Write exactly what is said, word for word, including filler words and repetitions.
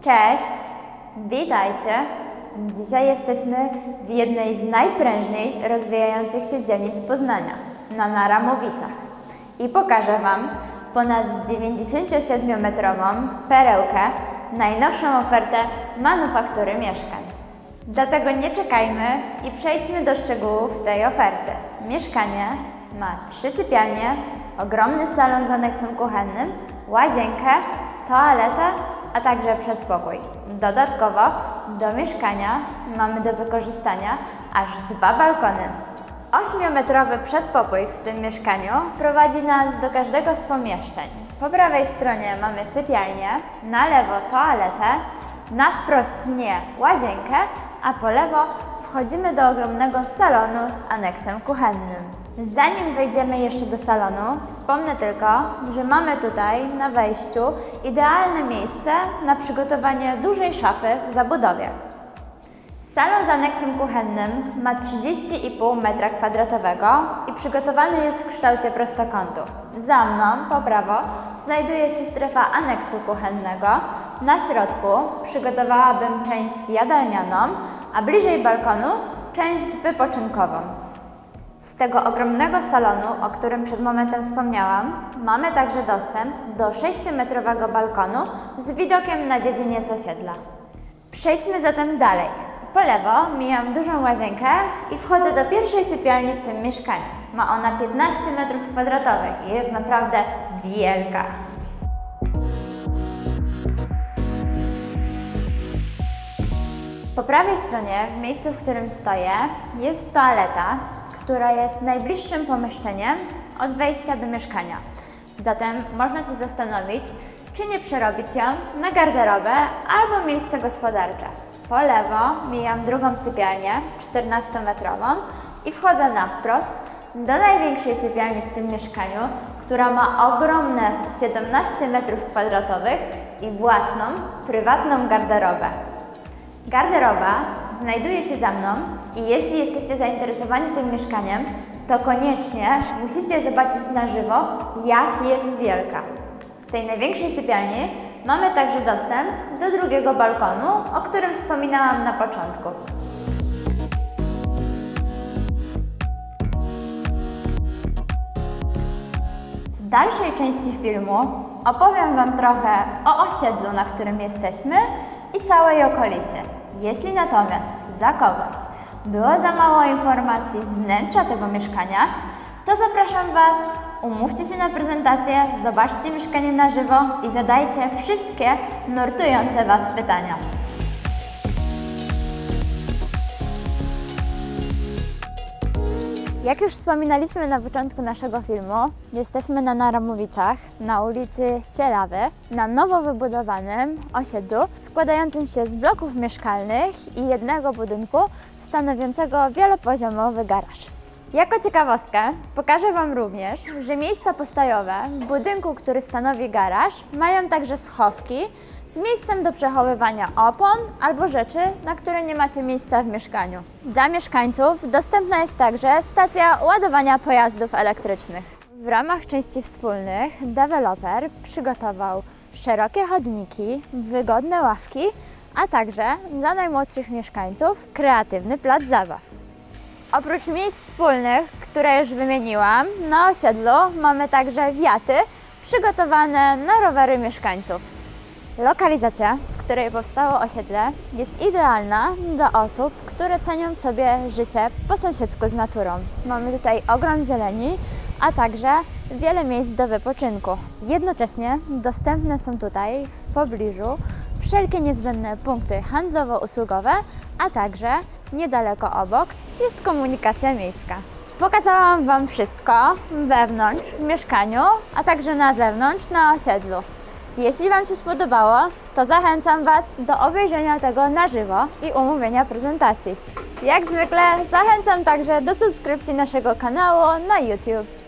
Cześć! Witajcie! Dzisiaj jesteśmy w jednej z najprężniej rozwijających się dzielnic Poznania, na Naramowicach. I pokażę Wam ponad dziewięćdziesięciosiedmiometrową perełkę, najnowszą ofertę manufaktury mieszkań. Dlatego nie czekajmy i przejdźmy do szczegółów tej oferty. Mieszkanie ma trzy sypialnie, ogromny salon z aneksem kuchennym, łazienkę, toaletę, a także przedpokój. Dodatkowo do mieszkania mamy do wykorzystania aż dwa balkony. Ośmiometrowy przedpokój w tym mieszkaniu prowadzi nas do każdego z pomieszczeń. Po prawej stronie mamy sypialnię, na lewo toaletę, na wprost mnie łazienkę, a po lewo wchodzimy do ogromnego salonu z aneksem kuchennym. Zanim wejdziemy jeszcze do salonu, wspomnę tylko, że mamy tutaj na wejściu idealne miejsce na przygotowanie dużej szafy w zabudowie. Salon z aneksem kuchennym ma trzydzieści i pół metra kwadratowego i przygotowany jest w kształcie prostokątu. Za mną, po prawo, znajduje się strefa aneksu kuchennego. Na środku przygotowałabym część jadalnianą, a bliżej balkonu część wypoczynkową. Z tego ogromnego salonu, o którym przed momentem wspomniałam, mamy także dostęp do sześciometrowego balkonu z widokiem na dziedziniec osiedla. Przejdźmy zatem dalej. Po lewo mijam dużą łazienkę i wchodzę do pierwszej sypialni w tym mieszkaniu. Ma ona piętnaście metrów kwadratowych i jest naprawdę wielka. Po prawej stronie, w miejscu, w którym stoję, jest toaleta, która jest najbliższym pomieszczeniem od wejścia do mieszkania. Zatem można się zastanowić, czy nie przerobić ją na garderobę albo miejsce gospodarcze. Po lewo mijam drugą sypialnię, czternastometrową i wchodzę na wprost do największej sypialni w tym mieszkaniu, która ma ogromne siedemnaście metrów kwadratowych i własną, prywatną garderobę. Garderoba znajduje się za mną i jeśli jesteście zainteresowani tym mieszkaniem, to koniecznie musicie zobaczyć na żywo, jak jest wielka. Z tej największej sypialni mamy także dostęp do drugiego balkonu, o którym wspominałam na początku. W dalszej części filmu opowiem Wam trochę o osiedlu, na którym jesteśmy i całej okolicy. Jeśli natomiast dla kogoś było za mało informacji z wnętrza tego mieszkania, to zapraszam Was, umówcie się na prezentację, zobaczcie mieszkanie na żywo i zadajcie wszystkie nurtujące Was pytania. Jak już wspominaliśmy na początku naszego filmu, jesteśmy na Naramowicach, na ulicy Sielawy, na nowo wybudowanym osiedlu składającym się z bloków mieszkalnych i jednego budynku stanowiącego wielopoziomowy garaż. Jako ciekawostkę pokażę Wam również, że miejsca postojowe w budynku, który stanowi garaż, mają także schowki z miejscem do przechowywania opon albo rzeczy, na które nie macie miejsca w mieszkaniu. Dla mieszkańców dostępna jest także stacja ładowania pojazdów elektrycznych. W ramach części wspólnych deweloper przygotował szerokie chodniki, wygodne ławki, a także dla najmłodszych mieszkańców kreatywny plac zabaw. Oprócz miejsc wspólnych, które już wymieniłam, na osiedlu mamy także wiaty przygotowane na rowery mieszkańców. Lokalizacja, w której powstało osiedle, jest idealna dla osób, które cenią sobie życie po sąsiedzku z naturą. Mamy tutaj ogrom zieleni, a także wiele miejsc do wypoczynku. Jednocześnie dostępne są tutaj w pobliżu wszelkie niezbędne punkty handlowo-usługowe, a także niedaleko obok jest komunikacja miejska. Pokazałam Wam wszystko wewnątrz, w mieszkaniu, a także na zewnątrz, na osiedlu. Jeśli Wam się spodobało, to zachęcam Was do obejrzenia tego na żywo i umówienia prezentacji. Jak zwykle zachęcam także do subskrypcji naszego kanału na YouTube.